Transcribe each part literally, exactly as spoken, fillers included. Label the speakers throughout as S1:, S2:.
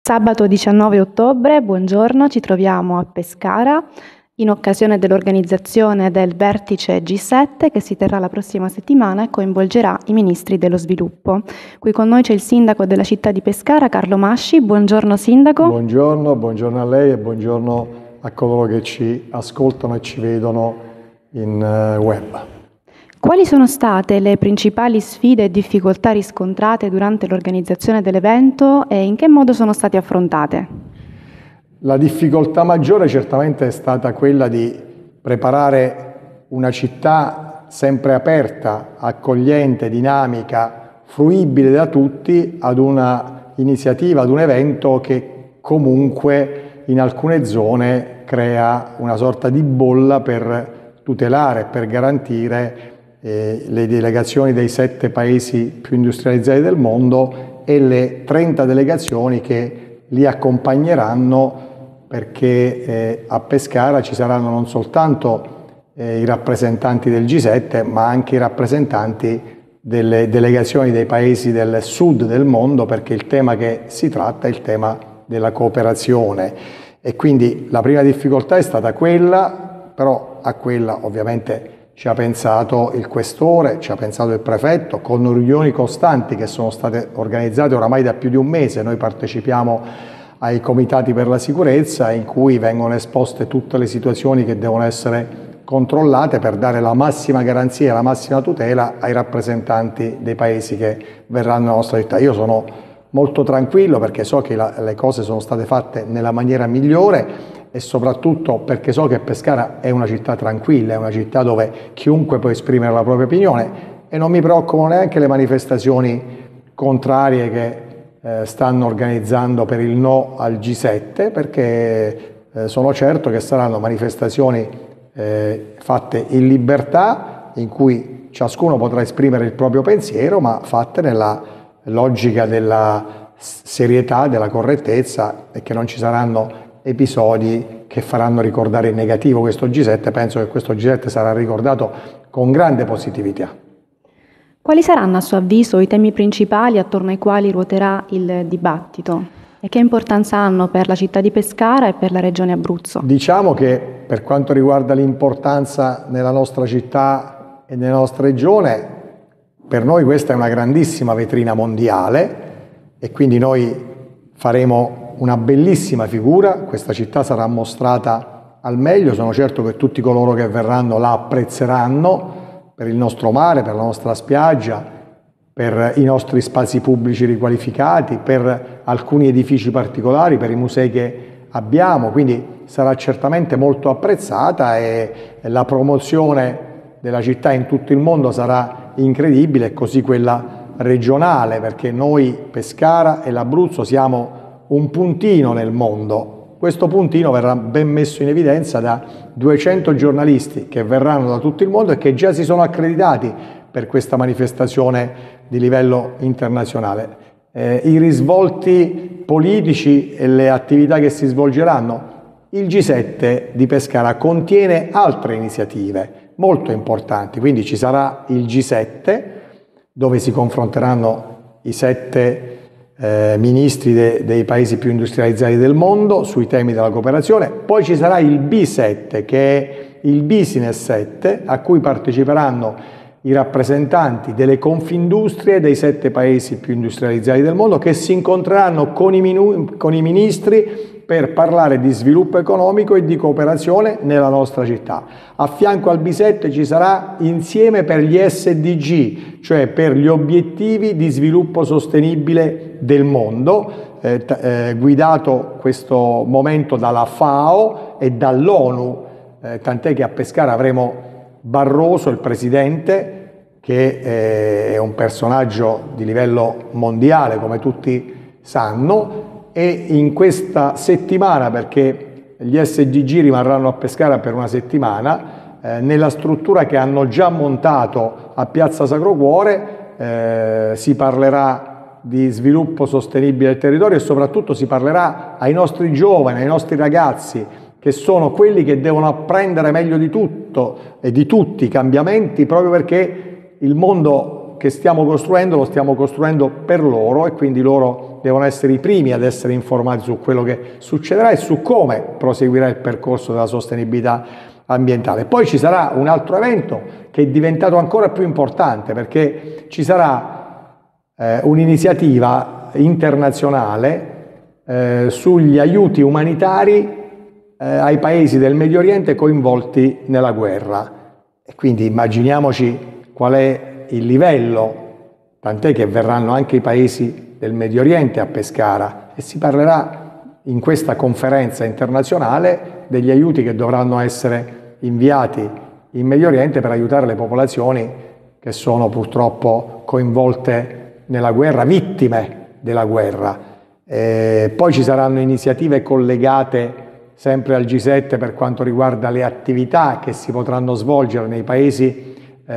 S1: Sabato diciannove ottobre, buongiorno, ci troviamo a Pescara in occasione dell'organizzazione del vertice G sette che si terrà la prossima settimana e coinvolgerà i ministri dello sviluppo. Qui con noi c'è il sindaco della città di Pescara, Carlo Masci. Buongiorno sindaco.
S2: Buongiorno, buongiorno a lei e buongiorno a coloro che ci ascoltano e ci vedono in web.
S1: Quali sono state le principali sfide e difficoltà riscontrate durante l'organizzazione dell'evento e in che modo sono state affrontate?
S2: La difficoltà maggiore certamente è stata quella di preparare una città sempre aperta, accogliente, dinamica, fruibile da tutti ad una iniziativa, ad un evento che comunque in alcune zone crea una sorta di bolla per tutelare, per garantire Eh, le delegazioni dei sette paesi più industrializzati del mondo e le trenta delegazioni che li accompagneranno, perché eh, a Pescara ci saranno non soltanto eh, i rappresentanti del G sette, ma anche i rappresentanti delle delegazioni dei paesi del sud del mondo, perché il tema che si tratta è il tema della cooperazione. E quindi la prima difficoltà è stata quella, però a quella ovviamente ci ha pensato il questore, ci ha pensato il prefetto, con riunioni costanti che sono state organizzate oramai da più di un mese. Noi partecipiamo ai comitati per la sicurezza in cui vengono esposte tutte le situazioni che devono essere controllate per dare la massima garanzia e la massima tutela ai rappresentanti dei paesi che verranno nella nostra città. Io sono molto tranquillo perché so che la, le cose sono state fatte nella maniera migliore e soprattutto perché so che Pescara è una città tranquilla, è una città dove chiunque può esprimere la propria opinione e non mi preoccupano neanche le manifestazioni contrarie che eh, stanno organizzando per il no al G sette, perché eh, sono certo che saranno manifestazioni eh, fatte in libertà, in cui ciascuno potrà esprimere il proprio pensiero, ma fatte nella logica della serietà, della correttezza, e che non ci saranno episodi che faranno ricordare in negativo questo G sette. Penso che questo G sette sarà ricordato con grande positività.
S1: Quali saranno a suo avviso i temi principali attorno ai quali ruoterà il dibattito e che importanza hanno per la città di Pescara e per la regione Abruzzo?
S2: Diciamo che per quanto riguarda l'importanza nella nostra città e nella nostra regione, per noi questa è una grandissima vetrina mondiale e quindi noi faremo una bellissima figura. Questa città sarà mostrata al meglio, sono certo che tutti coloro che verranno la apprezzeranno per il nostro mare, per la nostra spiaggia, per i nostri spazi pubblici riqualificati, per alcuni edifici particolari, per i musei che abbiamo, quindi sarà certamente molto apprezzata e la promozione della città in tutto il mondo sarà incredibile, così quella regionale, perché noi Pescara e l'Abruzzo siamo un puntino nel mondo. Questo puntino verrà ben messo in evidenza da duecento giornalisti che verranno da tutto il mondo e che già si sono accreditati per questa manifestazione di livello internazionale. Eh, I risvolti politici e le attività che si svolgeranno. Il G sette di Pescara contiene altre iniziative molto importanti, quindi ci sarà il G sette dove si confronteranno i sette Eh, ministri de, dei paesi più industrializzati del mondo sui temi della cooperazione. Poi ci sarà il B sette, che è il Business sette, a cui parteciperanno i rappresentanti delle confindustrie dei sette paesi più industrializzati del mondo, che si incontreranno con i, minu, con i ministri per parlare di sviluppo economico e di cooperazione nella nostra città. A fianco al B sette ci sarà Insieme per gli S D G, cioè per gli obiettivi di sviluppo sostenibile del mondo, eh, eh, guidato questo momento dalla FAO e dall'ONU, eh, tant'è che a Pescara avremo Barroso, il presidente, che eh, è un personaggio di livello mondiale, come tutti sanno, e in questa settimana, perché gli S D G rimarranno a Pescara per una settimana, eh, nella struttura che hanno già montato a Piazza Sacro Cuore eh, si parlerà di sviluppo sostenibile del territorio e soprattutto si parlerà ai nostri giovani, ai nostri ragazzi, che sono quelli che devono apprendere meglio di tutto e di tutti i cambiamenti, proprio perché il mondo che stiamo costruendo lo stiamo costruendo per loro e quindi loro devono essere i primi ad essere informati su quello che succederà e su come proseguirà il percorso della sostenibilità ambientale. Poi ci sarà un altro evento che è diventato ancora più importante, perché ci sarà eh, un'iniziativa internazionale eh, sugli aiuti umanitari eh, ai paesi del Medio Oriente coinvolti nella guerra. E quindi immaginiamoci qual è il livello, tant'è che verranno anche i paesi del Medio Oriente a Pescara e si parlerà in questa conferenza internazionale degli aiuti che dovranno essere inviati in Medio Oriente per aiutare le popolazioni che sono purtroppo coinvolte nella guerra, vittime della guerra. E poi ci saranno iniziative collegate sempre al G sette per quanto riguarda le attività che si potranno svolgere nei paesi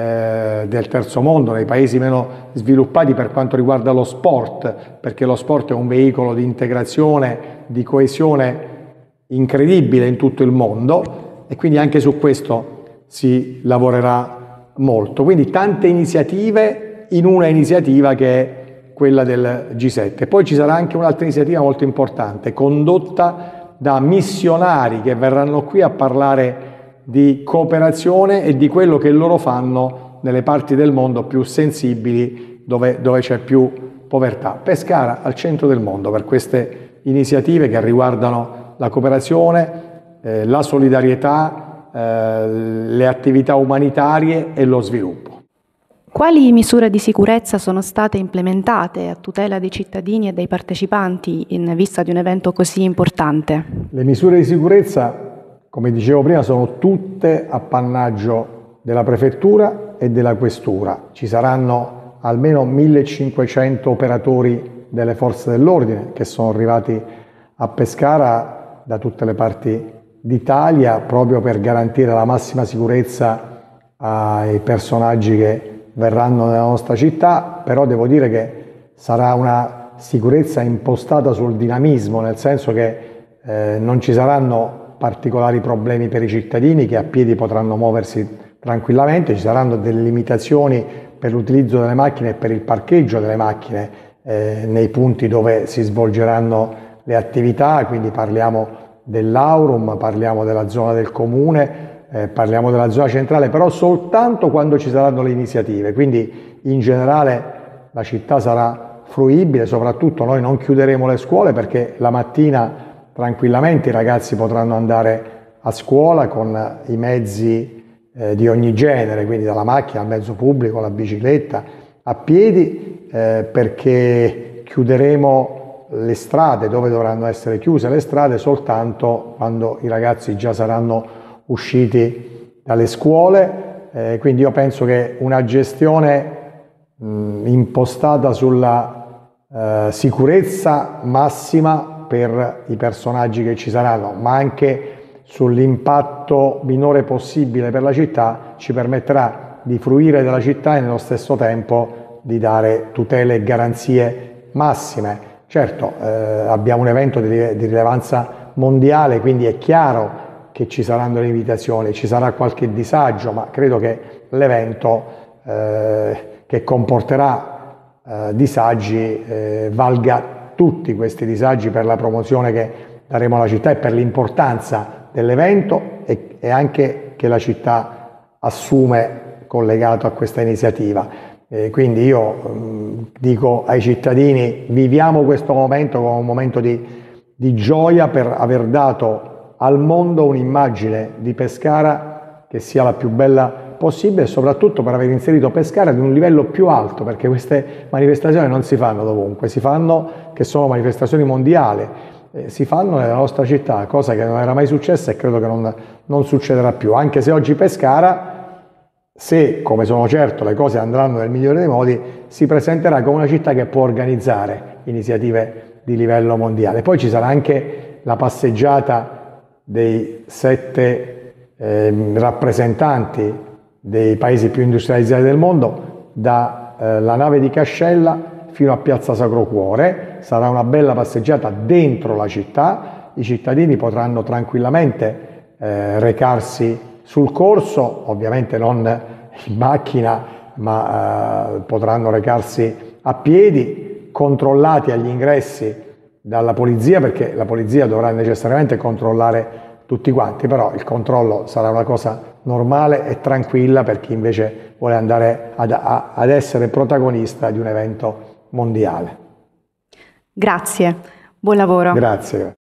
S2: eh, del terzo mondo, nei paesi meno sviluppati per quanto riguarda lo sport, perché lo sport è un veicolo di integrazione, di coesione incredibile in tutto il mondo. E quindi anche su questo si lavorerà molto. Quindi tante iniziative in una iniziativa che è quella del G sette. Poi ci sarà anche un'altra iniziativa molto importante, condotta da missionari che verranno qui a parlare di cooperazione e di quello che loro fanno nelle parti del mondo più sensibili, dove, dove c'è più povertà. Pescara al centro del mondo per queste iniziative che riguardano la cooperazione, Eh, la solidarietà, eh, le attività umanitarie e lo sviluppo.
S1: Quali misure di sicurezza sono state implementate a tutela dei cittadini e dei partecipanti in vista di un evento così importante?
S2: Le misure di sicurezza, come dicevo prima, sono tutte appannaggio della Prefettura e della Questura. Ci saranno almeno millecinquecento operatori delle forze dell'ordine che sono arrivati a Pescara da tutte le parti d'Italia proprio per garantire la massima sicurezza ai personaggi che verranno nella nostra città, però devo dire che sarà una sicurezza impostata sul dinamismo, nel senso che eh, non ci saranno particolari problemi per i cittadini che a piedi potranno muoversi tranquillamente, ci saranno delle limitazioni per l'utilizzo delle macchine e per il parcheggio delle macchine eh, nei punti dove si svolgeranno le attività, quindi parliamo dell'Aurum, parliamo della zona del comune, eh, parliamo della zona centrale, però soltanto quando ci saranno le iniziative, quindi in generale la città sarà fruibile, soprattutto noi non chiuderemo le scuole perché la mattina tranquillamente i ragazzi potranno andare a scuola con i mezzi eh, di ogni genere, quindi dalla macchina al mezzo pubblico, alla bicicletta, a piedi, eh, perché chiuderemo le strade, dove dovranno essere chiuse le strade soltanto quando i ragazzi già saranno usciti dalle scuole, eh, quindi io penso che una gestione mh, impostata sulla eh, sicurezza massima per i personaggi che ci saranno, ma anche sull'impatto minore possibile per la città, ci permetterà di fruire della città e nello stesso tempo di dare tutele e garanzie massime. Certo, eh, abbiamo un evento di, di rilevanza mondiale, quindi è chiaro che ci saranno limitazioni, ci sarà qualche disagio, ma credo che l'evento eh, che comporterà eh, disagi eh, valga tutti questi disagi per la promozione che daremo alla città e per l'importanza dell'evento e, e anche che la città assume collegato a questa iniziativa. Eh, quindi io mh, dico ai cittadini, viviamo questo momento come un momento di, di gioia per aver dato al mondo un'immagine di Pescara che sia la più bella possibile e soprattutto per aver inserito Pescara ad un livello più alto, perché queste manifestazioni non si fanno dovunque, si fanno, che sono manifestazioni mondiali, eh, si fanno nella nostra città, cosa che non era mai successa e credo che non, non succederà più, anche se oggi Pescara, se, come sono certo, le cose andranno nel migliore dei modi, si presenterà come una città che può organizzare iniziative di livello mondiale. Poi ci sarà anche la passeggiata dei sette eh, rappresentanti dei paesi più industrializzati del mondo, dalla eh, nave di Cascella fino a Piazza Sacro Cuore. Sarà una bella passeggiata dentro la città, i cittadini potranno tranquillamente eh, recarsi sul corso, ovviamente non in macchina, ma eh, potranno recarsi a piedi, controllati agli ingressi dalla polizia, perché la polizia dovrà necessariamente controllare tutti quanti, però il controllo sarà una cosa normale e tranquilla per chi invece vuole andare ad, a, ad essere protagonista di un evento mondiale.
S1: Grazie, buon lavoro.
S2: Grazie.